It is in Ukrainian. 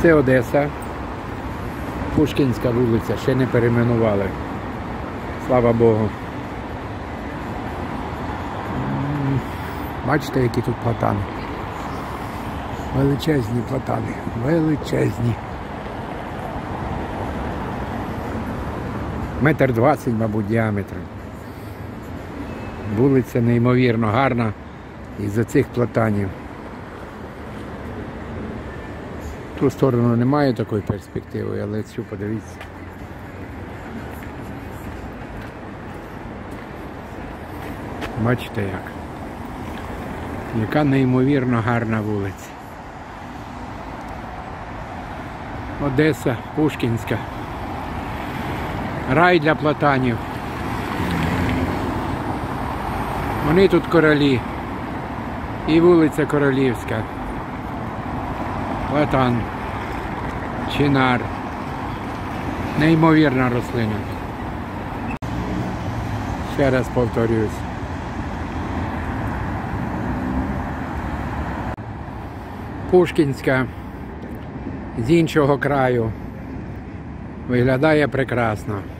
Це Одеса. Пушкінська вулиця, ще не перейменували. Слава Богу. Бачите, які тут платани. Величезні платани. Величезні. 1,20 м, мабуть, діаметром. Вулиця неймовірно гарна із-за цих платанів. В ту сторону немає такої перспективи, але цю подивіться. Бачите як? Яка неймовірно гарна вулиця. Одеса, Пушкінська. Рай для платанів. Вони тут королі. І вулиця Королівська. Платан. Чинар. Неймовірна рослина. Ще раз повторюсь. Пушкінська з іншого краю виглядає прекрасно.